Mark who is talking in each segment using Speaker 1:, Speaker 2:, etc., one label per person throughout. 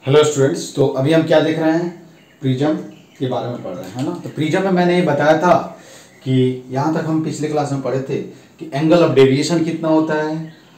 Speaker 1: Hello students, तो अभी हम क्या देख रहे हैं? प्रिज्म के बारे में पढ़ रहे हैं, है ना। तो प्रिज्म में मैंने ये बताया था कि यहाँ तक हम पिछले क्लास में पढ़े थे कि एंगल ऑफ डेविएशन कितना होता है,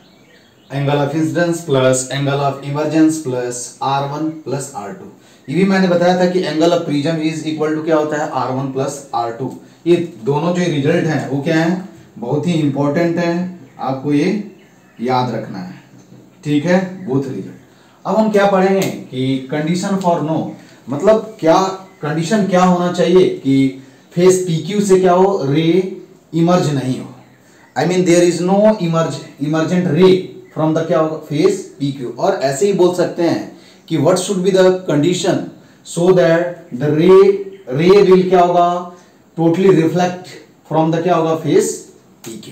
Speaker 1: angle of incidence plus angle of emergence plus R1 plus R2। ये भी मैंने बताया था कि angle of prism is equal to क्या होता है, R1 प्लस R2। ये दोनों जो रिजल्ट हैं वो क्या है, बहुत ही इंपॉर्टेंट है, आपको ये याद रखना है, ठीक है। Both result. अब हम क्या पढ़ेंगे कि कंडीशन फॉर नो, मतलब क्या कंडीशन क्या होना चाहिए कि फेस PQ से क्या हो, रे इमर्ज नहीं हो। I mean there is no emergent ray from the क्या होगा, फेस PQ। और ऐसे ही बोल सकते हैं कि what should be the condition so that the ray will क्या होगा, टोटली रिफ्लेक्ट फ्रॉम द क्या होगा, फेस PQ।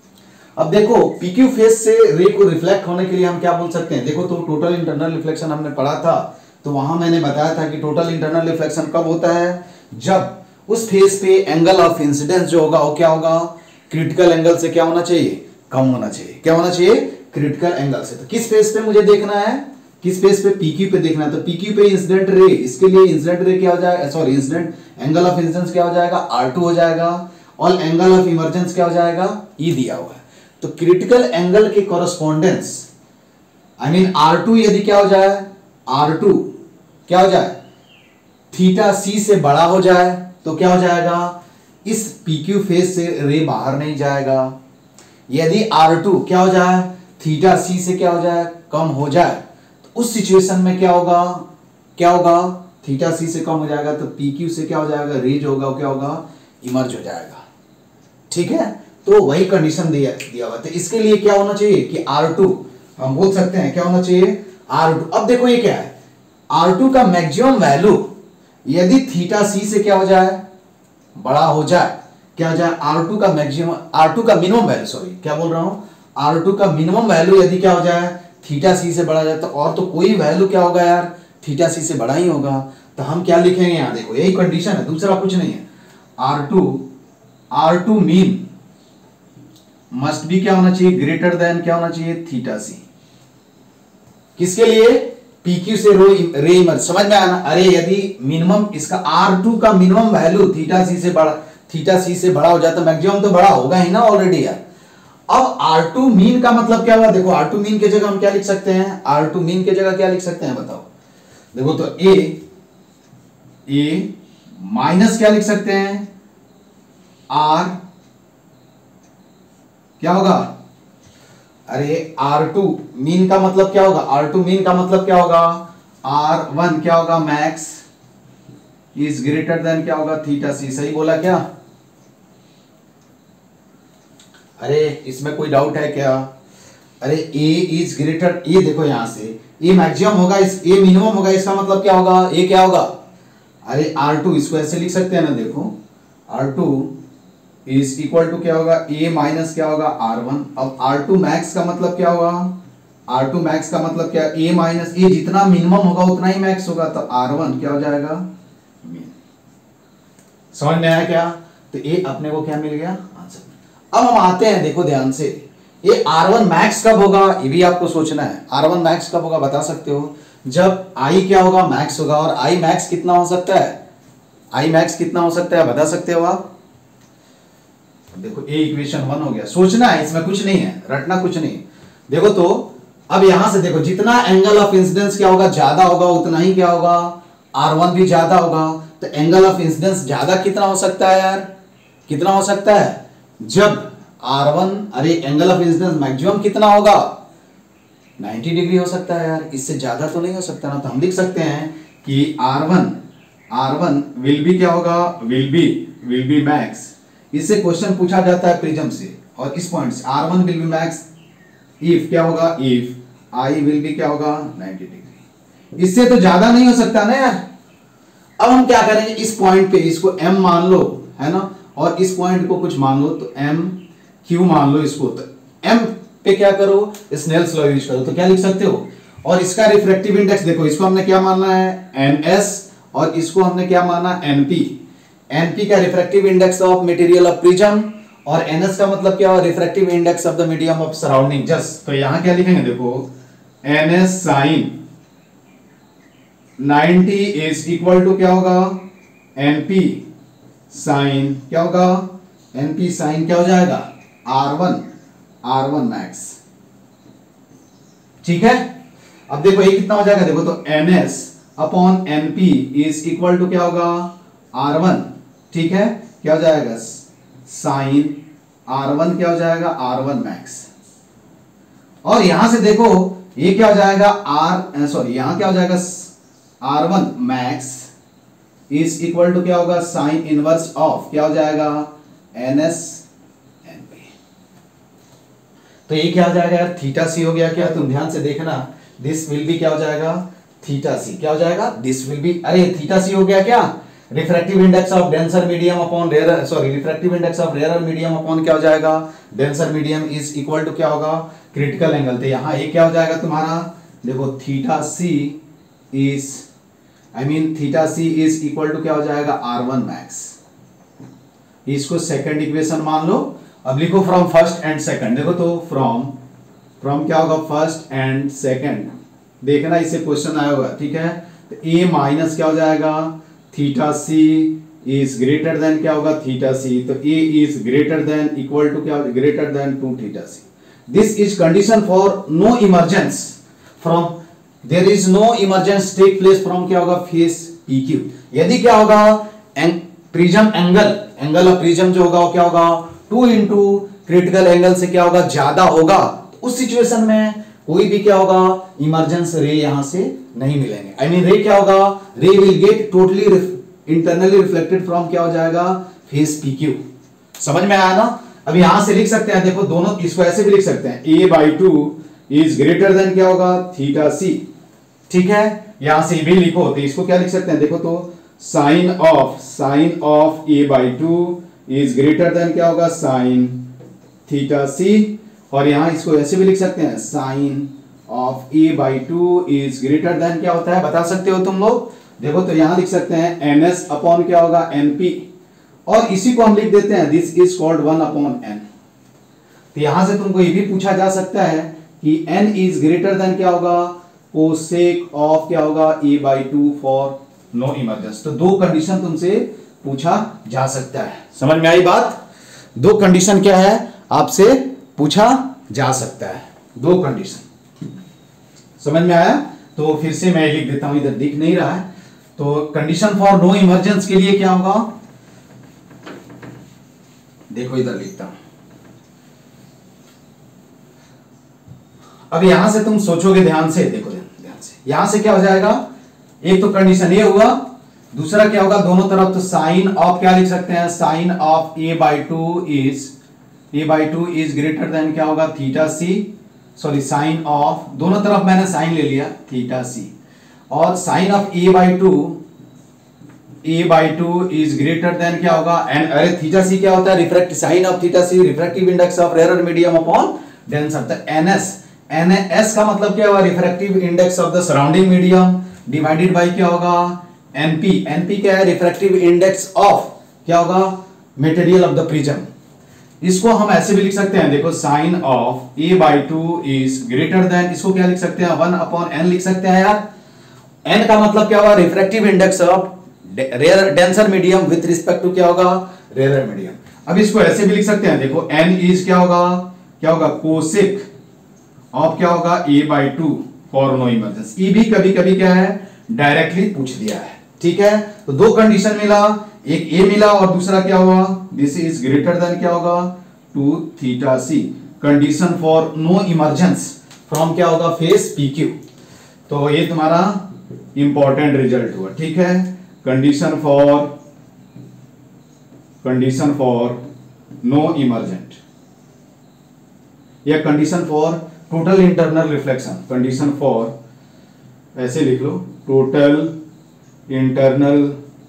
Speaker 1: अब देखो PQ फेस से रे को रिफ्लेक्ट होने के लिए हम क्या बोल सकते हैं, देखो तो टोटल इंटरनल रिफ्लेक्शन हमने पढ़ा था, तो वहां मैंने बताया था कि टोटल इंटरनल रिफ्लेक्शन कब होता है, जब उस फेस पे एंगल ऑफ इंसिडेंस जो होगा वो क्या होगा, क्रिटिकल एंगल से क्या होना चाहिए, कम होना चाहिए। क्या होना चाहिए, क्रिटिकल एंगल से। तो किस फेस पे मुझे देखना है, किस फेस पे, PQ पे देखना है। तो PQ पे इंसिडेंट रे, इसके लिए इंसिडेंट रे क्या हो जाएगा, sorry incident angle of incidence क्या हो जाएगा, R2 हो जाएगा, और एंगल ऑफ इमर्जेंस क्या हो जाएगा, E दिया हुआ है। तो क्रिटिकल एंगल के कॉरस्पॉन्डेंस आई मीन R2 यदि क्या हो जाए, R2 क्या हो जाए, थीटा C से बड़ा हो जाए तो क्या हो जाएगा, इस PQ फेस से रे बाहर नहीं जाएगा। यदि R2 क्या हो जाए, थीटा C से क्या हो जाए, कम हो जाए, तो उस सिचुएशन में क्या होगा, क्या होगा, थीटा C से कम हो जाएगा तो PQ से क्या हो जाएगा, रे जो होगा क्या होगा, इमर्ज हो जाएगा, ठीक है। तो वही कंडीशन दिया हुआ। तो इसके लिए क्या होना चाहिए कि R2 हम बोल सकते हैं क्या होना चाहिए, R2। अब देखो ये क्या है, R2 का मैक्सिमम वैल्यू यदि थीटा C से क्या हो जाए, बड़ा हो जाए, क्या हो जाए, R2 का मैक्सिमम, R2 का मिनिमम वैल्यू, सॉरी क्या बोल रहा हूं, R2 का मिनिमम वैल्यू यदि क्या हो जाए, थीटा C से बड़ा जाए, तो और तो कोई वैल्यू क्या होगा यार, थीटा C से बड़ा ही होगा। तो हम क्या लिखेंगे यहां, देखो यही कंडीशन है, दूसरा कुछ नहीं है। R2 मीन मस्ट बी क्या होना चाहिए, ग्रेटर देन क्या होना चाहिए, थीटा C। किसके लिए, PQ से रे इमर्ज, समझ में आना। अरे यदि मिनिमम इसका R2 का मिनिमम वैल्यू थीटा C से बड़ा हो जाता तो मैक्सिमम तो बड़ा होगा ही ना ऑलरेडी यार। अब R2 मीन का मतलब क्या हुआ, देखो R2 मीन की जगह हम क्या लिख सकते हैं, R2 मीन की जगह क्या लिख सकते हैं बताओ, देखो तो A माइनस क्या लिख सकते हैं, R क्या होगा, अरे R2 मीन का मतलब क्या होगा, R2 मीन का मतलब क्या होगा, R1 क्या होगा, मैक्स इज ग्रेटर देन क्या होगा, थीटा C। सही बोला क्या, अरे इसमें कोई डाउट है क्या, अरे A इज ग्रेटर, ये देखो यहां से A मैक्सिमम होगा, इस A मिनिमम होगा, इसका मतलब क्या होगा, A क्या होगा, अरे R2 इसको ऐसे लिख सकते हैं ना, देखो R2 इज इक्वल टू क्या होगा, A माइनस क्या होगा, R1। अब R2 मैक्स का मतलब क्या होगा, R2 मैक्स का मतलब क्या, A माइनस A, जितना मिनिमम होगा उतना ही मैक्स होगा, तो R1 क्या हो जाएगा, समझ में आया क्या। तो A अपने को क्या मिल गया, आंसर। अब हम आते हैं, देखो ध्यान से, ये R1 मैक्स कब होगा, ये भी आपको सोचना है। R1 मैक्स कब होगा बता सकते हो, जब I क्या होगा, मैक्स होगा। और I मैक्स कितना हो सकता है, I मैक्स कितना हो सकता है बता सकते हो आप, देखो A इक्वेशन 1 हो गया, सोचना है, इसमें कुछ नहीं है, रटना कुछ नहीं। देखो तो अब यहां से देखो, जितना एंगल ऑफ इंसिडेंस क्या होगा, ज्यादा होगा, उतना ही क्या होगा, R1 भी ज्यादा होगा। तो एंगल ऑफ इंसिडेंस ज्यादा कितना हो सकता है यार, कितना हो सकता है, जब R1, अरे एंगल ऑफ इंसिडेंस मैक्सिमम कितना होगा, 90 डिग्री हो सकता है यार, इससे ज्यादा तो नहीं हो सकता ना। तो हम लिख सकते हैं कि R1 विल बी क्या होगा, विल बी मैक्स। इससे क्वेश्चन पूछा जाता है प्रिज्म से, और इस पॉइंट से R1 will be max if क्या होगा, इफ I विल बी क्या होगा, 90 डिग्री। इससे तो ज्यादा नहीं हो सकता ना यार। अब हम क्या करेंगे, इस पॉइंट पे इसको M मान लो, है ना, और इस पॉइंट को कुछ मान लो, तो MQ मान लो इसको। तो M पे क्या करो, स्नेल्स लॉ यूज करो, तो क्या लिख सकते हो। और इसका रिफ्रैक्टिव इंडेक्स देखो, इसको हमने क्या मानना है, NS, और इसको हमने क्या माना, NP का refractive index of material of prism, और NS का मतलब क्या है, refractive index of the medium of surrounding just. तो यहां क्या लिखेंगे, देखो NS sine 90 is equal to क्या होगा, एनपी साइन क्या होगा, एनपी साइन क्या हो जाएगा, R1 मैक्स। ठीक है, अब देखो ये कितना हो जाएगा, देखो तो NS upon NP is equal to क्या होगा, R1। ठीक है, क्या हो जाएगा, साइन R1 क्या हो जाएगा, R1 मैक्स। और यहां से देखो ये क्या हो जाएगा, यहां क्या हो जाएगा, R1 max is equal to क्या होगा, साइन इनवर्स ऑफ क्या हो जाएगा, NS NP। तो ये क्या हो जाएगा यार, थीटा सी हो गया क्या, तुम ध्यान से देखना, दिस विल बी क्या हो जाएगा, थीटा सी क्या हो जाएगा, दिस विल बी, अरे थीटा सी हो गया क्या, refractive index of denser medium upon rare, refractive index of rare medium upon क्या हो जाएगा, denser medium is equal to क्या होगा, क्रिटिकल एंगल। तो यहां ये क्या हो जाएगा तुम्हारा, देखो theta C is equal to क्या हो जाएगा, R1 मैक्स। इसको सेकंड इक्वेशन मान लो। अब लिखो फ्रॉम फर्स्ट एंड सेकंड, देखो तो फ्रॉम क्या होगा, फर्स्ट एंड सेकंड, देखना इससे क्वेश्चन आया होगा। ठीक है, तो ए माइनस क्या हो जाएगा, theta C is greater than क्या होगा, थीटा सी। तो A is greater than equal to क्या, greater than 2 theta C. This is condition for no emergence from, there is no emergence take place from क्या होगा, face PQ। यदि क्या होगा, prism angle of prism जो होगा वो क्या होगा, 2 इंटू क्रिटिकल एंगल से क्या होगा, ज्यादा होगा, तो उस सिचुएशन में कोई भी क्या होगा, इमरजेंस रे यहां से नहीं मिलेंगे। आई मीन रे क्या होगा, ray will get totally internally reflected from क्या हो जाएगा, फेस PQ। समझ में आया ना। अब यहां से लिख सकते हैं, देखो दोनों, इसको ऐसे भी लिख सकते हैं, a/2 इज ग्रेटर देन क्या होगा, थीटा सी। ठीक है, यहां से भी लिखो, तो इसको क्या लिख सकते हैं, देखो तो sine of a/2 is greater than क्या होगा, साइन थीटा सी। और यहां इसको ऐसे भी लिख सकते हैं, sine of a/2 is greater than क्या होता है, बता सकते हो तुम लोग। देखो तो यहां लिख सकते हैं NS अपॉन क्या होगा, NP, और इसी को हम लिख देते हैं, दिस इज कॉल्ड 1/n। तो यहां से तुमको ये भी पूछा जा सकता है कि n इज ग्रेटर देन क्या होगा, कोसेक ऑफ क्या होगा, a/2 फॉर नो इमरजेंस। तो दो कंडीशन तुमसे पूछा जा सकता है। समझ में आई बात, दो कंडीशन क्या है आपसे पूछा जा सकता है, दो कंडीशन। समझ में आया, तो फिर से मैं लिख देता हूं, इधर दिख नहीं रहा है। तो कंडीशन फॉर नो इमरजेंस के लिए क्या होगा, देखो इधर लिखता हूं। अब यहां से तुम सोचोगे ध्यान से, देखो ध्यान से, यहां से क्या हो जाएगा, एक तो कंडीशन ये हुआ, दूसरा क्या होगा, दोनों तरफ तो साइन ऑफ क्या लिख सकते हैं, sine of a/2 is greater than क्या होगा, थीटा सी। साइन ऑफ, दोनों तरफ मैंने साइन ले लिया, थीटा सी, और sine of a/2 is greater than क्या होगा, एंड अरे थीटा सी क्या होता है, refractive, sine of theta C refractive index of rare medium upon denser. तो NS का मतलब क्या होगा, refractive index of the surrounding medium divided by क्या होगा, NP क्या है, रिफ्रैक्टिव इंडेक्स ऑफ क्या होगा, मटेरियल ऑफ द प्रिज्म। इसको हम ऐसे भी लिख सकते हैं, देखो sine of a/2 is greater than, इसको क्या लिख सकते हैं, 1/n लिख सकते हैं यार। n का मतलब क्या होगा, refractive index of rare denser medium with respect to क्या होगा, रेयर मीडियम। अब इसको ऐसे भी लिख सकते हैं, देखो n इज क्या होगा कोसेक ऑफ क्या होगा, a/2 फॉर नो इमरजेंस। ये भी कभी कभी क्या है, डायरेक्टली पूछ दिया है। ठीक है, तो दो कंडीशन मिला, एक ए मिला और दूसरा क्या हुआ, दिस इज ग्रेटर देन क्या होगा, 2 theta C. Condition for no emergence from क्या होगा, फेस PQ। तो ये तुम्हारा इंपॉर्टेंट रिजल्ट हुआ। ठीक है, कंडीशन फॉर नो इमरजेंट, या condition for total internal reflection, condition for ऐसे लिख लो, टोटल इंटरनल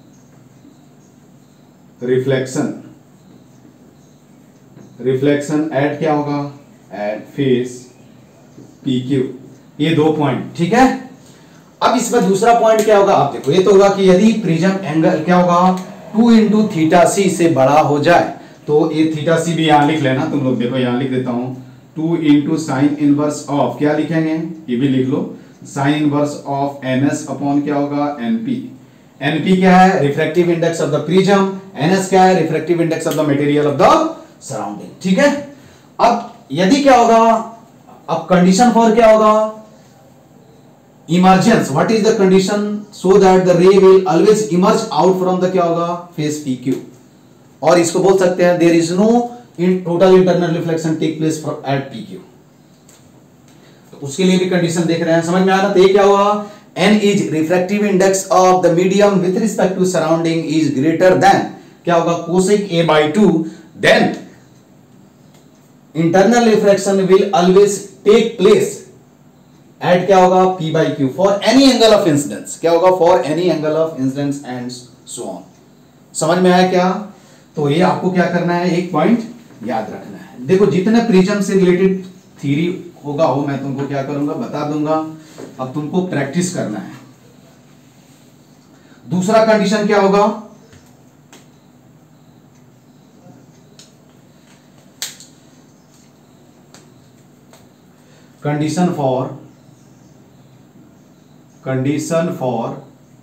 Speaker 1: रिफ्लेक्शन एट क्या होगा, एट फेस PQ। ये दो पॉइंट। ठीक है, अब इसमें दूसरा पॉइंट क्या होगा, आप देखो, ये तो होगा कि यदि प्रिज्म एंगल क्या होगा, 2 इंटू थीटा सी से बड़ा हो जाए, तो ये थीटा सी भी यहां लिख लेना तुम लोग। देखो यहां लिख देता हूं, 2 इंटू साइन इनवर्स ऑफ क्या लिखेंगे, ये भी लिख लो, sine inverse of NS upon क्या होगा NP। NP क्या है, refractive index of the prism, NS क्या है, refractive index of the material of the surrounding. ठीक है, अब यदि क्या होगा, अब कंडीशन फॉर क्या होगा, emergence, what is the condition so that the ray will always emerge out from the क्या होगा फेस PQ, और इसको बोल सकते हैं there is no in total internal reflection take place at PQ। तो उसके लिए भी कंडीशन देख रहे हैं, समझ में आ रहा, तो ये क्या हुआ, N is refractive index of the medium with respect to surrounding is greater than क्या होगा cosec A/2, then internal reflection will always take place at क्या होगा P/Q for any angle of incidence, क्या होगा for any angle of incidence and so on. समझ में आया क्या, तो ये आपको क्या करना है, एक पॉइंट याद रखना है। देखो जितने प्रिज्म से रिलेटेड थ्योरी होगा वो मैं तुमको क्या करूंगा बता दूंगा, अब तुमको प्रैक्टिस करना है। दूसरा कंडीशन क्या होगा, condition for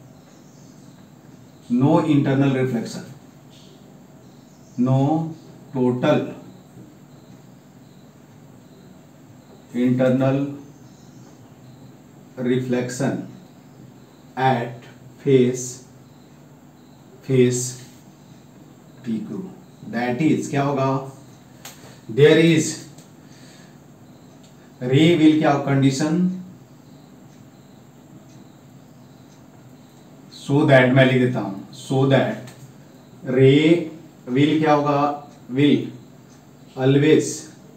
Speaker 1: no internal reflection, no total internal reflection at face PQ, that is क्या होगा, देयर इज रे विल क्या कंडीशन सो दैट, मैं लिख देता हूं, सो दैट रे विल क्या होगा, will always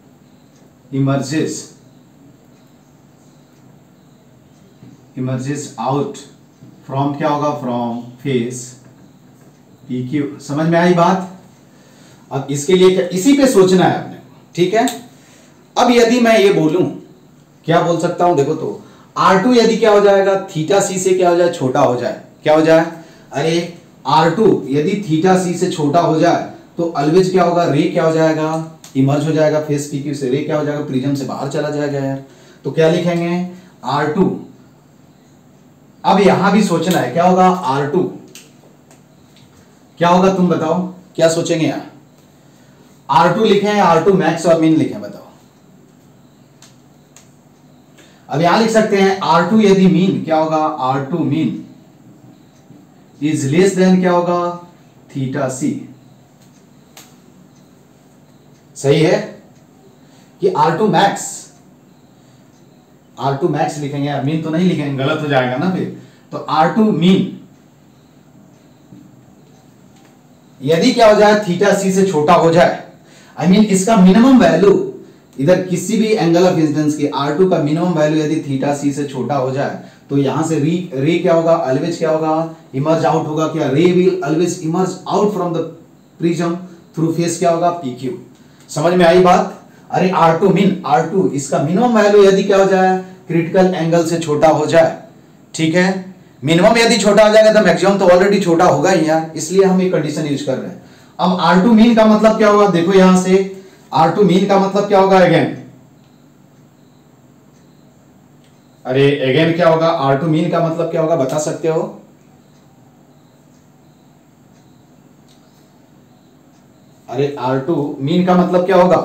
Speaker 1: emerges out from क्या होगा, फ्रॉम फेस PQ। समझ में आई बात, अब इसके लिए क्या, इसी पे सोचना है आपने, ठीक है। अब यदि मैं ये बोलूं, क्या बोल सकता हूं, देखो तो R2 यदि क्या हो जाएगा, थीटा C से क्या हो जाए, छोटा हो जाए, क्या हो जाए, अरे R2 यदि थीटा C से छोटा हो जाए तो ऑलवेज क्या होगा, रे क्या हो जाएगा, इमर्ज हो जाएगा फेस PQ से, रे क्या हो जाएगा, प्रिज्म से बाहर चला जाएगा यार। तो क्या लिखेंगे, R2, अब यहां भी सोचना है क्या होगा, R2 क्या होगा, तुम बताओ क्या सोचेंगे यहां, R2 लिखें, R2 मैक्स और मीन लिखें, बताओ। अब यहां लिख सकते हैं R2 यदि मीन क्या होगा, R2 mean is less than क्या होगा, थीटा C। सही है कि R2 मैक्स लिखेंगे, मीन तो नहीं लिखेंगे, गलत हो जाएगा ना फिर। तो R2 मीन यदि क्या हो जाए, थीटा C से छोटा हो जाए, आई मीन इसका मिनिमम वैल्यू इधर किसी भी एंगल ऑफ इंसिडेंस की R2 का मिनिमम वैल्यू यदि थीटा C से छोटा हो जाए तो यहां से रे क्या होगा, ऑलवेज क्या होगा, इमर्ज आउट होगा, क्या, ray will always emerge out from the prism through face क्या होगा PQ। समझ में आई बात, अरे R2 इसका मिनिमम वैल्यू यदि क्या हो जाए, क्रिटिकल एंगल से छोटा हो जाए, ठीक है, मिनिमम यदि छोटा हो जाएगा तो मैक्सिमम तो ऑलरेडी छोटा होगा ही यार, इसलिए हम ये कंडीशन यूज कर रहे हैं। अब R2 मीन का मतलब क्या होगा, देखो यहां से R2 मीन का मतलब क्या होगा, अगेन क्या होगा, R2 मीन का मतलब क्या होगा, बता सकते हो, अरे R2 मीन का मतलब क्या होगा,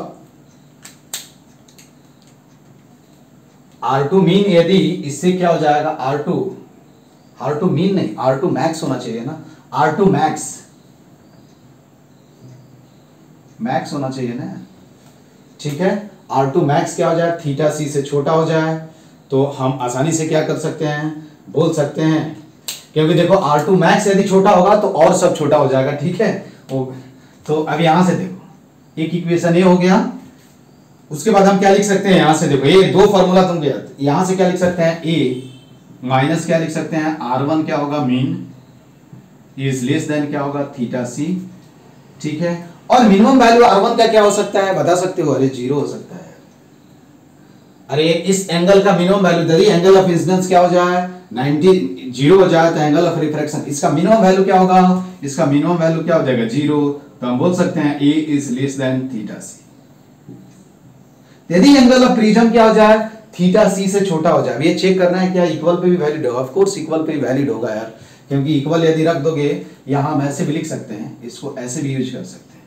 Speaker 1: R2 मीन यदि इससे क्या हो जाएगा, R2 मीन नहीं, R2 मैक्स होना चाहिए ना, R2 मैक्स होना चाहिए ना, ठीक है। R2 मैक्स क्या हो जाए, थीटा C से छोटा हो जाए, तो हम आसानी से क्या कर सकते हैं, बोल सकते हैं, क्योंकि देखो R2 मैक्स यदि छोटा होगा तो और सब छोटा हो जाएगा, ठीक है। तो अब यहां से देखो एक इक्वेशन ये हो गया, उसके बाद हम क्या लिख सकते हैं, यहां से देखो ये दो फॉर्मूला तुम यहां से क्या लिख सकते हैं, A माइनस क्या लिख सकते हैं, R1 क्या होगा, मीन इज लेस देन क्या होगा, थीटा C, ठीक है। और मिनिमम वैल्यू R1 का क्या हो सकता है, बता सकते हो, अरे 0 हो सकता है, अरे इस एंगल का मिनिमम वैल्यू यदि एंगल ऑफ इंसिडेंस क्या हो जाए, 90 0 हो जाए तो एंगल ऑफ रिफ्रैक्शन इसका मिनिमम वैल्यू क्या होगा, इसका मिनिमम वैल्यू क्या हो जाएगा, 0। तो हम बोल सकते हैं A is less than theta C। यदि एंगल ऑफ प्रिज्म क्या हो जाए, थीटा सी से छोटा हो जाए। अब ये चेक करना है क्या इक्वल पे भी वैलिड होगा, ऑफ कोर्स इक्वल पे भी वैलिड होगा यार, क्योंकि इक्वल यदि रख दोगे यहां हम ऐसे भी लिख सकते हैं, इसको ऐसे भी यूज कर सकते हैं,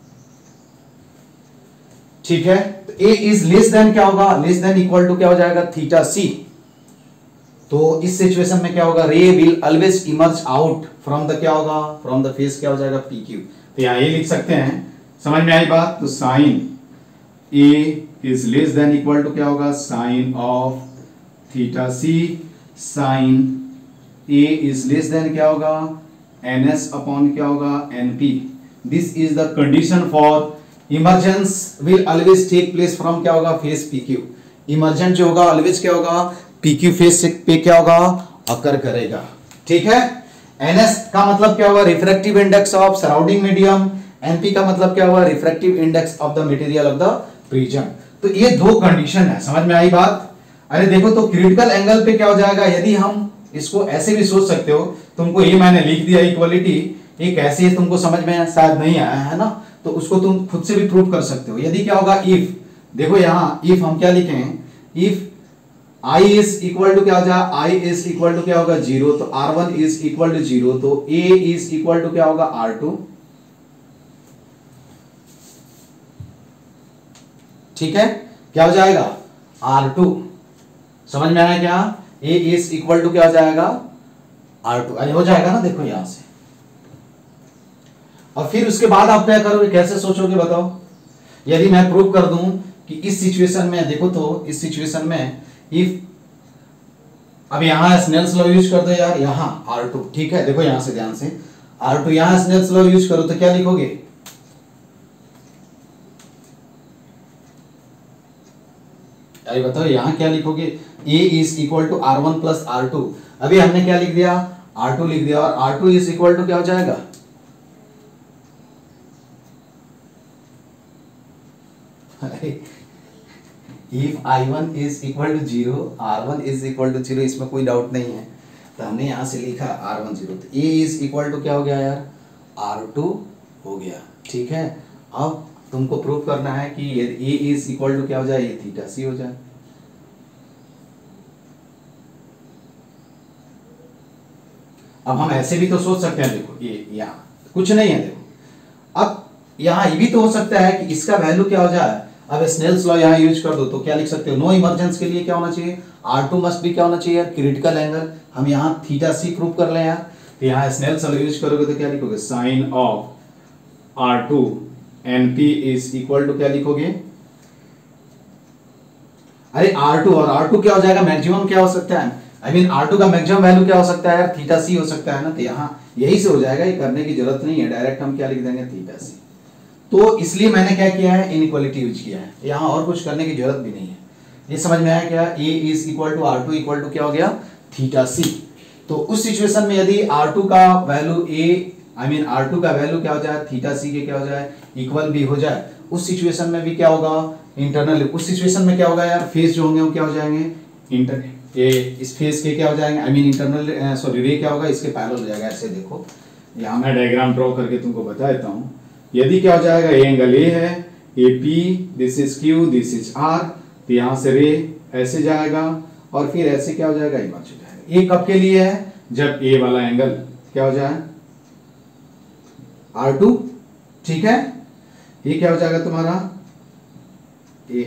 Speaker 1: ठीक है। तो ए इज लेस देन क्या होगा, लेस देन इक्वल टू क्या हो जाएगा थीटा सी। तो इस सिचुएशन में क्या होगा, ray will always emerge out from the क्या होगा, फ्रॉम द फेस क्या हो जाएगा पी क्यू। तो यहां ये लिख सकते हैं, समझ में आई बात। तो sine A is less than equal to क्या होगा, sine of theta C, sine A is less than क्या होगा, एन एस अपॉन क्या होगा, N P. This is the condition for emergence will always take place from क्या होगा, face P Q. Emergent जो होगा ऑलवेज क्या होगा, पी क्यू फेस पे क्या होगा, अकर करेगा, ठीक है। एनएस का मतलब क्या होगा, refractive index of surrounding medium. NP का मतलब क्या होगा, refractive index of the material of the prism. तो ये दो कंडीशन है, समझ में आई बात। अरे देखो तो क्रिटिकल एंगल पे क्या हो जाएगा, यदि हम इसको ऐसे भी सोच सकते हो, तुमको ये मैंने लिख दिया इक्वलिटी, ये कैसे है तुमको समझ में शायद नहीं आया है ना, तो उसको तुम खुद से भी प्रूव कर सकते हो। यदि क्या होगा, इफ देखो यहां इफ हम क्या लिखे हैं, if I is equal to क्या हो जाएगा, I इज इक्वल टू क्या होगा 0, तो R1 इज इक्वल टू 0, तो A इज इक्वल टू क्या होगा R2, ठीक है। क्या हो जाएगा R2, समझ में आया क्या, A इज इक्वल टू क्या हो जाएगा R2, अरे हो जाएगा ना, देखो यहां से। और फिर उसके बाद आप क्या करोगे, कैसे सोचोगे बताओ। यदि मैं प्रूव कर दूं कि इस सिचुएशन में देखो, तो इस सिचुएशन में इफ अब यहां स्नेल्स लॉ यूज कर दो यार, यहां R2, ठीक है। देखो यहां से ध्यान से, R2 यहां स्नेल्स लॉ यूज करो तो क्या लिखोगे, अरे बताओ यहां क्या लिखोगे, A is equal to R1 plus R2। अभी हमने क्या लिख दिया, R2 लिख दिया, और R2 इज इक्वल टू क्या हो जाएगा, if I1 is equal to 0, R1 is equal to 0, इसमें कोई डाउट नहीं है, तो हमने यहां से लिखा R1 0, तो A is equal to क्या हो गया यार, R2 हो गया, ठीक है। अब तुमको प्रूव करना है कि यदि A is equal to क्या हो जाए, ये थीटा C हो जाए। अब हम ऐसे भी तो सोच सकते हैं, देखो ये यहाँ कुछ नहीं है, देखो अब यहाँ ये भी तो हो सकता है कि इसका वैल्यू क्या हो जाए। अब स्नेल्स लॉ यहाँ यूज कर दो तो क्या लिख सकते हो, नो इमरजेंस के लिए क्या होना चाहिए, R2 मस्ट भी क्या होना चाहिए, क्रिटिकल एंगल। हम यहाँ थीटा सी प्रूव कर ले यार, तो यहाँ स्नेल्स लॉ यूज करोगे तो क्या लिखोगे, sine of R2 NP is equal to क्या लिखोगे, अरे R2 और R2 क्या हो जाएगा, मैक्सिमम क्या हो सकता है, आई मीन R2 का मैक्सिमम वैल्यू क्या हो सकता है यार, थीटा सी हो सकता है ना। तो यहाँ यही से हो जाएगा, ये करने की जरूरत नहीं है, डायरेक्ट हम क्या लिख देंगे, थीटा सी। तो इसलिए मैंने क्या किया है, इनइक्वालिटी यूज किया है, यहाँ और कुछ करने की जरूरत भी नहीं है। ये समझ में आया क्या, A is equal to R2 equal to क्या हो गया, थीटा सी। तो उस सिचुएशन में यदि R2 का वैल्यू R2 का वैल्यू क्या हो जाए, थीटा सी के क्या हो जाए, इक्वल भी हो जाए, उस सिचुएशन में भी क्या होगा, इंटरनल। उस सिचुएशन में क्या होगा यार, फेस जो होंगे वो क्या हो जाएंगे, ये इस फेस के क्या हो जाएंगे, इंटरनल सॉरी रे क्या होगा, इसके पैरेलल हो जाएगा। ऐसे देखो यहाँ मैं डायग्राम ड्रॉ करके तुमको बता देता हूँ। यदि क्या हो जाएगा, ये एंगल ए है, A P, this is Q, this is R, तो यहाँ से रे ऐसे जाएगा और फिर ऐसे क्या हो जाएगा, इमर्ज हो जाएगा। ये कब के लिए है, जब ए वाला एंगल क्या हो जाए, R2, ठीक है। ये क्या हो जाएगा तुम्हारा, A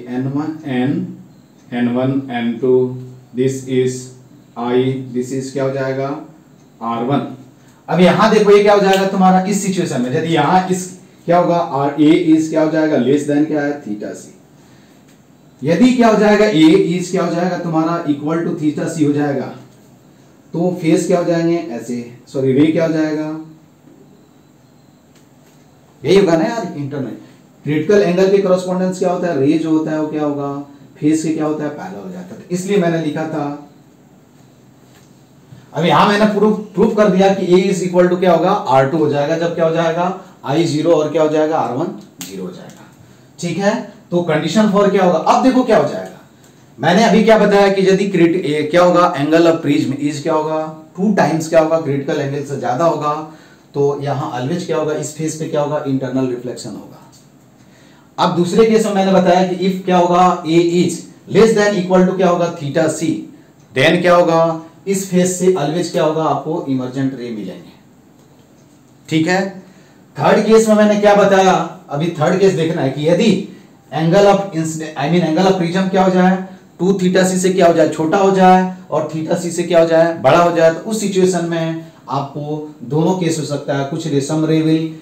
Speaker 1: N1 N2, this is I, this is क्या हो जाएगा, R1। अब यहां देखो ये क्या हो जाएगा तुम्हारा, इस सिचुएशन में यदि यहां इस क्या होगा, R A इज क्या हो जाएगा, लेस देन क्या है, थीटा सी। यदि क्या हो जाएगा, A इज क्या हो जाएगा तुम्हारा, इक्वल टू थीटा सी हो जाएगा, तो फेस क्या हो जाएंगे ऐसे, सॉरी रे क्या हो जाएगा, यही होगा ना यार, इंटरनल क्रिटिकल एंगल के कॉरेस्पॉन्डेंस क्या होता है, रे जो होता है वो क्या होगा, फेस के क्या होता है, पैरेलल हो जाता है। इसलिए मैंने लिखा था, अब यहां मैंने प्रूफ कर दिया कि A इज इक्वल टू क्या होगा, R2 हो जाएगा, जब क्या हो जाएगा, I 0 और क्या हो जाएगा, R1 0 हो जाएगा, ठीक है। तो कंडीशन फॉर क्या होगा, अब देखो क्या हो जाएगा, मैंने अभी क्या बताया कि यदि क्या होगा, एंगल ऑफ प्रिज्म इज क्या होगा, 2 टाइम्स क्या होगा, क्रिटिकल एंगल से ज्यादा होगा, तो यहां ऑलवेज क्या होगा, इस फेस पे क्या होगा, इंटरनल रिफ्लेक्शन होगा। अब दूसरे केस में मैंने बताया कि इफ क्या होगा, A is less than equal to क्या होगा थीटा सी, देन क्या होगा इस फेस से ऑलवेज क्या होगा आपको इमर्जेंट रे मिलेंगे। ठीक है, थर्ड केस में मैंने क्या बताया, अभी थर्ड केस देखना है कि यदि angle of angle of prism क्या हो जाए 2 थीटा सी से क्या हो जाए छोटा हो जाए और थीटा सी से क्या हो जाए बड़ा हो जाए, तो उस सिचुएशन में आपको दोनों केस हो सकता है, कुछ रे सम रे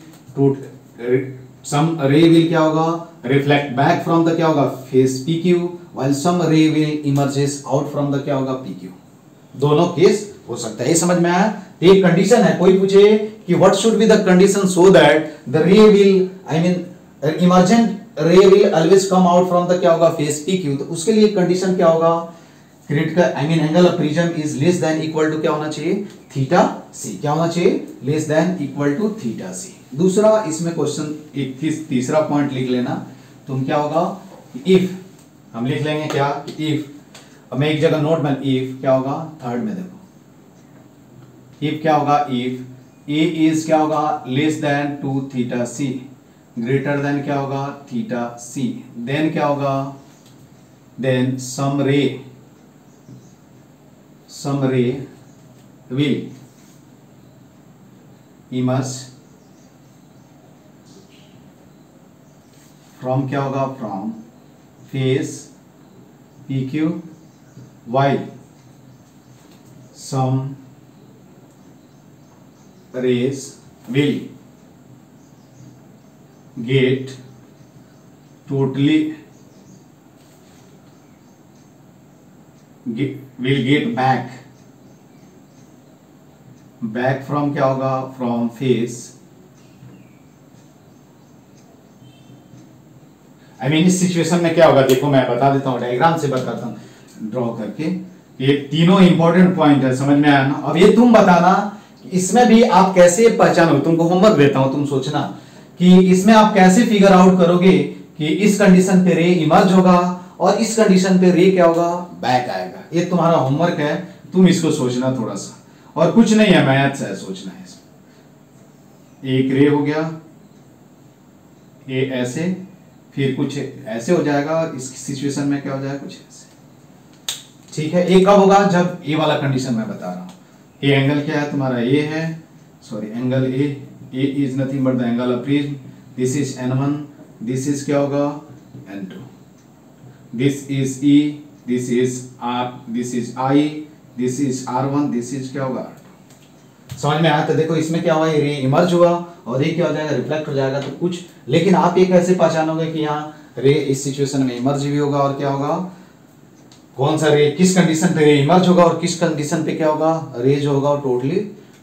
Speaker 1: विल क्या होगा रिफ्लेक्ट बैक फ्रॉम द क्या होगा face P Q, while some ray will emerges out from the क्या होगा पी क्यू। दोनों केस हो सकता है, ये समझ में आया। तो एक कंडीशन है, कोई पूछे कि what should be the condition so that the ray will emergent ray will always come out from the क्या होगा फेस पी क्यू, तो उसके लिए कंडीशन क्या होगा critical angle of prism is less than equal to क्या होना चाहिए थीटा सी, क्या होना चाहिए less than equal to theta C. दूसरा इसमें क्वेश्चन एक तीसरा पॉइंट लिख लेना तुम, क्या होगा इफ हम लिख लेंगे क्या इफ, अब मैं एक जगह नोट बन इफ क्या होगा थर्ड में देखो इफ क्या होगा इफ ए इज क्या होगा less than 2 theta C greater than क्या होगा थीटा सी, देन क्या होगा देन सम रे will emerge from क्या होगा from face PQ while some rays will get totally will get back from क्या होगा from face इस सिचुएशन में क्या होगा देखो मैं बता देता हूँ, डायग्राम से बताता हूँ ड्रॉ करके। ये तीनों इंपॉर्टेंट पॉइंट है, समझ में आया ना। अब ये तुम बताना इसमें भी आप कैसे पहचानो, तुमको होमवर्क देता हूं, तुम सोचना कि इसमें आप कैसे फिगर आउट करोगे कि इस कंडीशन पे रे इमर्ज होगा और इस कंडीशन पे रे क्या होगा बैक आएगा। ये तुम्हारा होमवर्क है, तुम इसको सोचना थोड़ा सा, और कुछ नहीं है मैथ्स है, सोचना है इसमें। एक रे हो गया ये ऐसे, फिर कुछ ऐसे हो जाएगा और इस सिचुएशन में क्या हो जाएगा कुछ ऐसे। ठीक है, ये कब होगा जब ये वाला कंडीशन मैं बता रहा हूं। ये एंगल क्या है तुम्हारा, ए है, sorry angle A is nothing but the angle of prism, this is n1, this is क्या होगा n2, this is E, this is R, this is I, this is R1, this is क्या होगा R2। समझ में आया? तो देखो इसमें क्या हुआ, ये रे इमर्ज हुआ और ये क्या हो जाएगा रिफ्लेक्ट हो जाएगा। तो कुछ, लेकिन आप ये कैसे पहचानोगे कि यहाँ रे इस सिचुएशन में इमर्ज भी होगा और क्या होगा, कौन सा रे किस कंडीशन पे रे इमर्ज होगा और किस कंडीशन पे क्या होगा रे जो होगा totally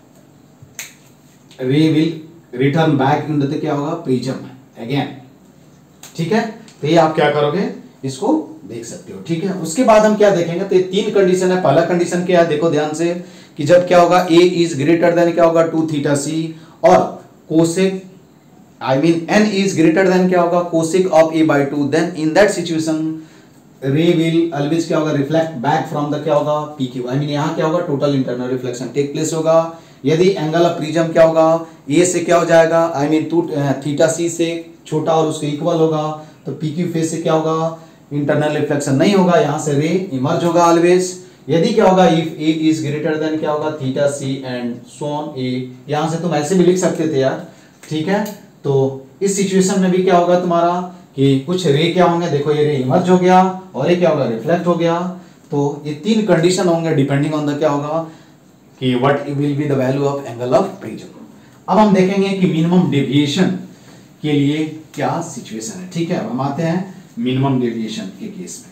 Speaker 1: ray will return back into the क्या होगा प्रिज्म अगेन। ठीक है, तो ये आप क्या करोगे इसको देख सकते हो। ठीक है, उसके बाद हम क्या देखेंगे, तो ये तीन कंडीशन है। पहला कंडीशन क्या है देखो ध्यान से, कि जब क्या होगा a इज ग्रेटर देन क्या होगा 2 थीटा c और cosec n is greater than क्या होगा cosec of a by 2, then in that situation ray will always क्या होगा रिफ्लेक्ट बैक फ्रॉम द क्या होगा pq। यहाँ क्या होगा total internal reflection take place होगा। यदि एंगल ऑफ प्रिज्म क्या होगा a से क्या हो जाएगा 2 थीटा c से छोटा और उसके इक्वल होगा, तो pq फेस से क्या होगा इंटरनल रिफ्लेक्शन नहीं होगा, यहाँ से रे इमर्ज होगा ऑलवेज। यदि क्या होगा if a is greater than क्या होगा theta c and so on a, यहाँ से तुम ऐसे भी लिख सकते थे यार। ठीक है, तो इस सिचुएशन में भी क्या होगा तुम्हारा कि कुछ रे क्या होंगे, देखो ये रे इमर्ज हो गया और ये क्या होगा रिफ्लेक्ट हो गया। तो ये तीन कंडीशन होंगे डिपेंडिंग ऑन द क्या होगा कि what will be the value of angle of prism. अब हम देखेंगे कि मिनिमम डेविएशन के लिए क्या सिचुएशन है। ठीक है, अब हम आते हैं मिनिमम डेविएशन के केस में।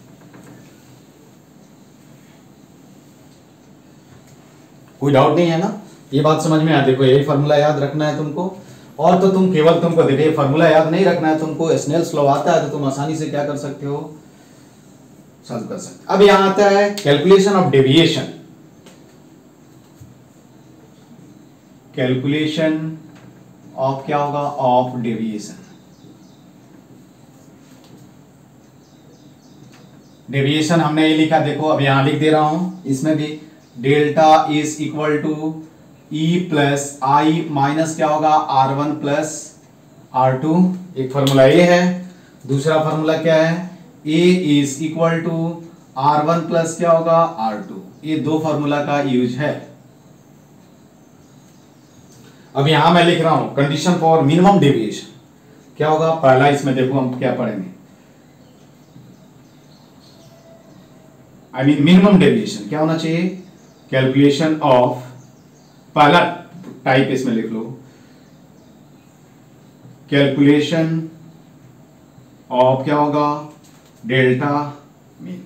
Speaker 1: कोई डाउट नहीं है ना, ये बात समझ में आ, देखो यही फार्मूला याद रखना है तुमको, और तो तुम केवल तुमको देखिए फार्मूला याद नहीं रखना है तुमको, स्नेल्स लॉ आता है तो तुम आसानी से क्या कर सकते हो सॉल्व कर सकते। अब यहां आता है calculation of deviation, calculation of क्या होगा ऑफ डेविएशन। डेविएशन हमने ये लिखा, देखो अब यहां लिख दे रहा हूं, इसमें भी delta is equal to E plus I minus क्या होगा R1 प्लस R2, एक फार्मूला ये है। दूसरा फार्मूला क्या है A is equal to R1 plus क्या होगा R2। ये दो फॉर्मूला का यूज है। अब यहां मैं लिख रहा हूं कंडीशन फॉर मिनिमम डेविएशन क्या होगा। पहला इसमें देखो हम क्या पढ़ेंगे, आई मीन मिनिमम डेविएशन क्या होना चाहिए, कैलकुलेशन ऑफ, पहला टाइप इसमें लिख लो, कैलकुलेशन ऑफ क्या होगा डेल्टा मीन।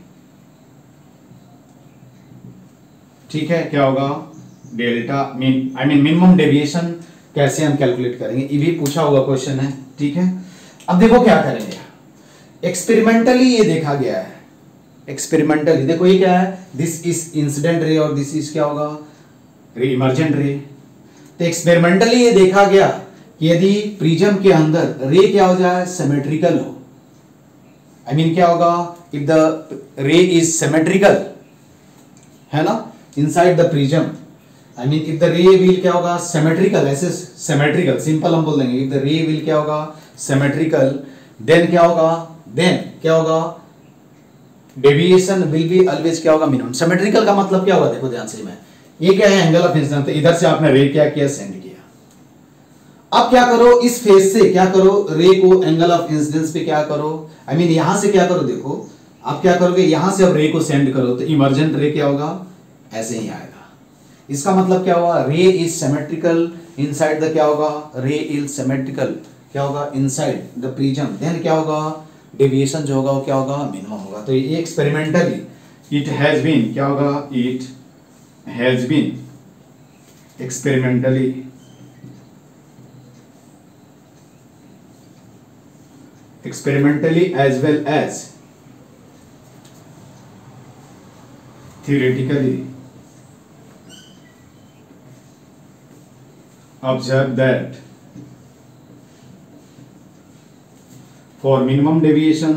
Speaker 1: ठीक है, क्या होगा delta mean, I mean minimum deviation कैसे हम कैलकुलेट करेंगे, ये भी पूछा हुआ क्वेश्चन है। ठीक है, अब देखो क्या करेंगे, एक्सपेरिमेंटली ये देखा गया है, एक्सपेरिमेंटली देखो ये क्या है, दिस इज इंसिडेंट रे और दिस इज क्या होगा रे इमर्जेंट रे। तो एक्सपेरिमेंटली ये देखा गया कि यदि प्रिज्म के अंदर रे क्या हो जाए सिमेट्रिकल हो, आई मीन क्या होगा if the ray is symmetrical है ना inside the prism, I mean if the ray will क्या होगा सिमेट्रिकल, ऐसे सिमेट्रिकल सिंपल हम बोल देंगे, इफ द रे विल क्या होगा सिमेट्रिकल, देन क्या होगा, देन क्या होगा डेविएशन विल बी ऑलवेज क्या होगा मिनिमम। सिमेट्रिकल का मतलब क्या होगा देखो ध्यान से, मैं ये क्या है एंगल ऑफ इंसिडेंस, इधर से आपने रे क्या किया सेंड किया। अब क्या करो इस फेज से क्या करो रे को एंगल ऑफ इंसिडेंस पे क्या करो, आई मीन यहां से क्या करो, देखो आप क्या करोगे यहां से अब रे को सेंड करो तो इमर्जेंट रे क्या होगा ऐसे ही आएगा। इसका मतलब क्या हुआ रे इज सिमेट्रिकल इनसाइड द क्या होगा, रे इज सिमेट्रिकल क्या होगा इनसाइड द प्रिज्म, देन क्या होगा डेविएशन जो होगा वो क्या होगा मिनिमम होगा। तो ये एक्सपेरिमेंटली इट हैज बीन क्या होगा, it has been experimentally as well as theoretically observed that for minimum deviation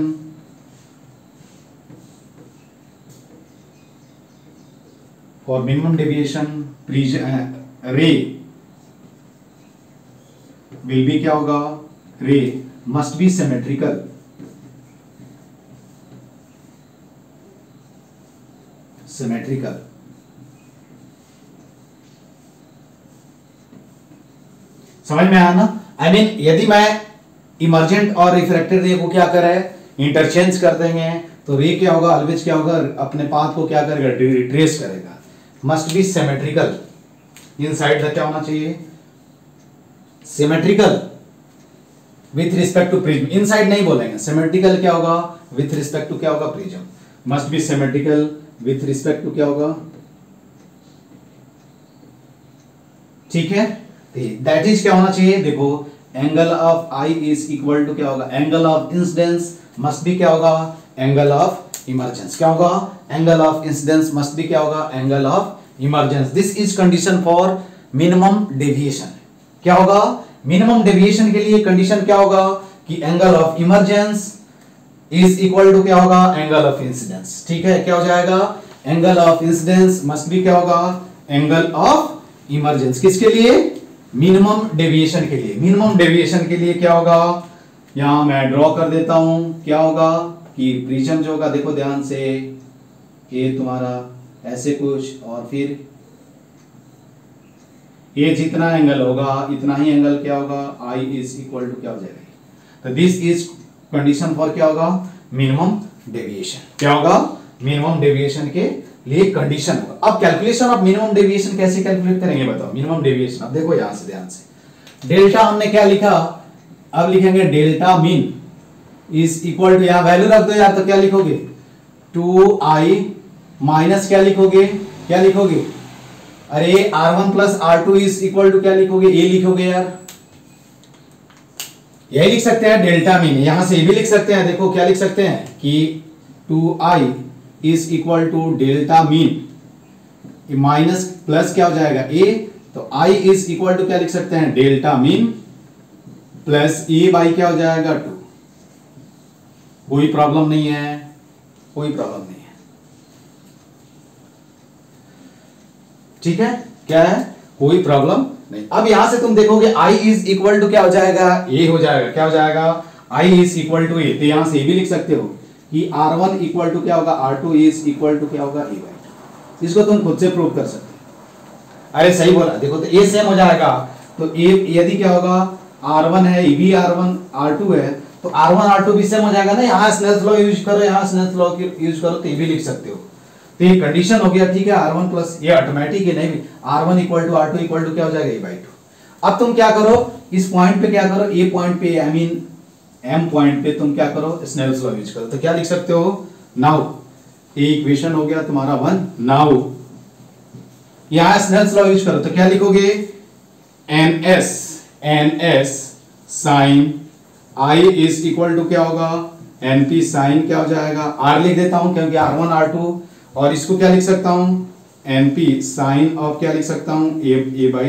Speaker 1: ray will be क्या होगा, ray must be symmetrical, समझ में आया ना। आई मीन यदि मैं इमर्जेंट और रिफ्रैक्टेड रे को क्या करे इंटरचेंज कर देंगे तो रे क्या होगा ऑलवेज क्या होगा अपने पाथ को क्या करेगा रिट्रेस करेगा, must be symmetrical inside the क्या होना चाहिए symmetrical with respect to prism, inside नहीं बोलेंगे, सिमेट्रिकल क्या होगा विथ रिस्पेक्ट टू क्या होगा prism, must be symmetrical with respect to क्या होगा। ठीक है, दैट इज क्या होना चाहिए, देखो angle of I is equal to क्या होगा angle of incidence must be क्या होगा एंगल ऑफ इमर्जेंस, क्या होगा angle of incidence must be क्या होगा angle of emergence. This is condition for minimum deviation, क्या होगा मिनिमम डेविएशन के लिए कंडीशन क्या होगा कि angle of emergence is equal to क्या होगा एंगल ऑफ इंसिडेंस। ठीक है, क्या हो जाएगा angle of incidence must be क्या होगा एंगल ऑफ इमर्जेंस, किसके लिए मिनिमम डेविएशन के लिए। मिनिमम डेविएशन के लिए क्या होगा, यहां मैं ड्रॉ कर देता हूं, क्या होगा कि प्रिज्म जो होगा देखो ध्यान से ये तुम्हारा ऐसे कुछ और फिर ये जितना एंगल होगा इतना ही एंगल क्या होगा आई इज इक्वल टू क्या हो जाएगा। तो दिस इज कंडीशन फॉर क्या होगा मिनिमम डेविएशन, क्या होगा मिनिमम डेविएशन के लिए कंडीशन होगा। अब कैलकुलेशन ऑफ मिनिमम डेविएशन कैसे कैलकुलेट करेंगे बताओ मिनिमम डेविएशन। अब देखो यहां से ध्यान से डेल्टा हमने क्या लिखा, अब लिखेंगे delta mean is equal to यहां वैल्यू रख दो यार, तो क्या लिखोगे 2i माइनस क्या लिखोगे अरे R1 plus R2 is equal to क्या लिखोगे ये लिखोगे यार, यही लिख सकते हैं डेल्टा मीन, यहां से ये भी लिख सकते हैं, देखो क्या लिख सकते हैं कि 2i is equal to delta mean minus plus क्या हो जाएगा a, तो i इज इक्वल टू क्या लिख सकते हैं delta mean plus a by क्या हो जाएगा 2। कोई प्रॉब्लम नहीं है, कोई प्रॉब्लम नहीं है। ठीक है, क्या है कोई प्रॉब्लम नहीं। अब यहां से तुम देखोगे i इज इक्वल टू क्या हो जाएगा a हो जाएगा, क्या हो जाएगा i is equal to a, तो यहां से ये भी लिख सकते हो कि R1 इक्वल टू क्या होगा, R2 इज इक्वल टू क्या होगा, E/2। इसको तुम खुद से प्रूव कर सकते हो। अरे सही बोला, देखो तो A सेम हो जाएगा, तो A यदि क्या होगा, R1 है, ये भी R1 R2 है, तो R1 R2 भी सेम हो जाएगा ना। यहाँ स्नेल्स लॉ यूज करो, यहाँ स्नेल्स लॉ यूज करो, तो ये भी लिख सकते हो। तो ये कंडीशन हो गया, ठीक है। R1 प्लस ये ऑटोमेटिक है, नहीं भी R1 equal to R2 equal to क्या हो जाएगा, E/2। अब तुम क्या करो, इस पॉइंट पे क्या करो, ए पॉइंट पे आई मीन एम पॉइंट पे तुम क्या करो, स्नेल्स लॉ यूज करो। तो क्या लिख सकते हो, नाउ ये इक्वेशन हो गया तुम्हारा 1। नाउ यहां स्नेल्स लॉ यूज करो, तो क्या लिखोगे, NS sine I is equal to क्या होगा, NP साइन क्या हो जाएगा, R लिख देता हूं क्योंकि R1 R2, और इसको क्या लिख सकता हूं, NP साइन ऑफ क्या लिख सकता हूं, A/2।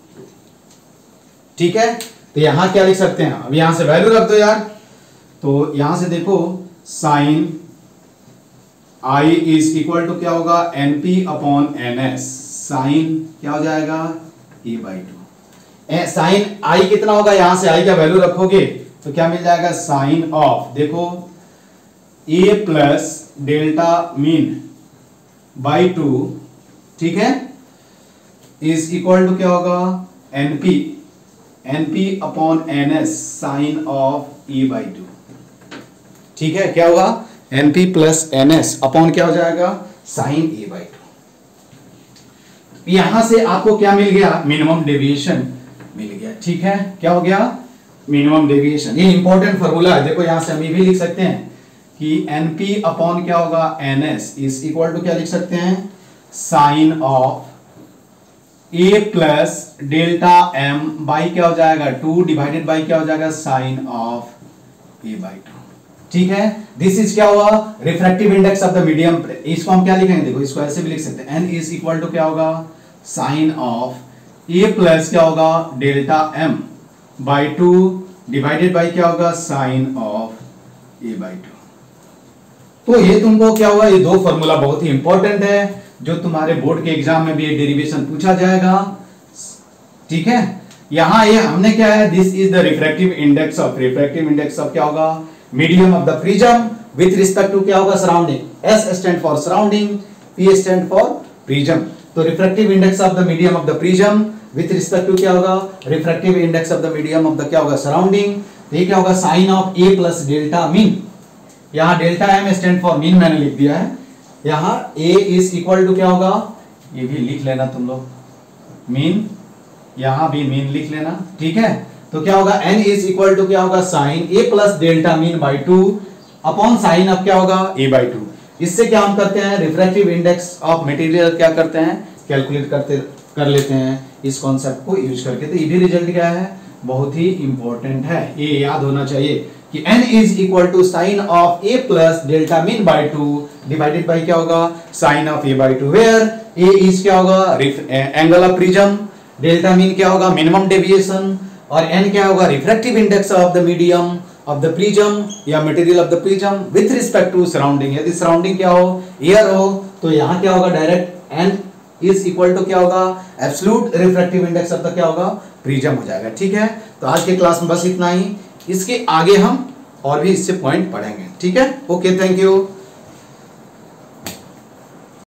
Speaker 1: ठीक है, तो यहां क्या लिख सकते हैं, अब यहां से वैल्यू रख दो यार। तो यहां से देखो, sine I is equal to क्या होगा, NP अपॉन NS, साइन क्या हो जाएगा, A/2। साइन I कितना होगा, यहां से I का वैल्यू रखोगे तो क्या मिल जाएगा, साइन ऑफ देखो A plus delta mean by 2, ठीक है, इज इक्वल टू क्या होगा, NP upon NS sine of E/2। ठीक है, क्या होगा, NP प्लस NS अपॉन क्या हो जाएगा, साइन E/2। यहां से आपको क्या मिल गया, मिनिमम डेविएशन मिल गया। ठीक है, क्या हो गया, मिनिमम डेविएशन। ये इंपॉर्टेंट फॉर्मूला है, देखो यहां से हम ये भी लिख सकते हैं कि NP अपॉन क्या होगा, NS इज इक्वल टू क्या लिख सकते हैं, sine of A plus delta M by क्या हो जाएगा, 2 डिवाइडेड बाई क्या हो जाएगा, साइन ऑफ A/2। ठीक है, दिस इज क्या हुआ, refractive index of the medium. इसको हम क्या लिखेंगे, देखो इसको ऐसे भी लिख सकते हैं, N इज इक्वल टू क्या होगा, साइन ऑफ A प्लस क्या होगा, delta M by 2 divided by क्या होगा, साइन ऑफ A/2। तो ये तुमको क्या हुआ, ये दो फॉर्मूला बहुत ही इंपॉर्टेंट है, जो तुम्हारे बोर्ड के एग्जाम में भी ये डेरिवेशन पूछा जाएगा। ठीक है, यहां ये हमने क्या है, this is the refractive index of क्या होगा, medium of the prism with respect to क्या होगा, surrounding. S stand for surrounding, P stand for prism. तो refractive index of the medium of the prism with respect to क्या होगा, refractive index of the medium of the क्या होगा, surrounding. तो ये क्या होगा, sine of A plus delta mean. यहाँ delta M stand for mean मैंने लिख दिया है, यहाँ A इज इक्वल टू क्या होगा, ये भी लिख लेना तुम लोग, मीन, यहां भी मीन लिख लेना। ठीक है, तो क्या होगा, N इज इक्वल टू क्या होगा, sine A plus delta mean by 2 upon sine of क्या होगा, A/2। इससे क्या हम करते हैं, रिफ्रैक्टिव इंडेक्स ऑफ मटेरियल क्या करते हैं, कैलकुलेट कर लेते हैं इस कॉन्सेप्ट को यूज करके। तो ये भी रिजल्ट क्या है, बहुत ही इंपॉर्टेंट है, ये याद होना चाहिए कि N is equal to sine of A plus delta mean by 2 divided by क्या होगा, sine of A/2, where A is क्या होगा, angle of prism, delta mean क्या होगा, मिनिमम डेविएशन, और N क्या होगा, refractive index of the medium of the prism या material of the prism with respect to surrounding. यदि सराउंडिंग क्या हो, एयर हो, तो यहाँ क्या होगा, direct N is equal to क्या होगा, absolute refractive index of the क्या होगा, प्रिज्म हो जाएगा। ठीक है, तो आज के क्लास में बस इतना ही, इसके आगे हम और भी इससे पॉइंट पढ़ेंगे। ठीक है, ओके, थैंक यू।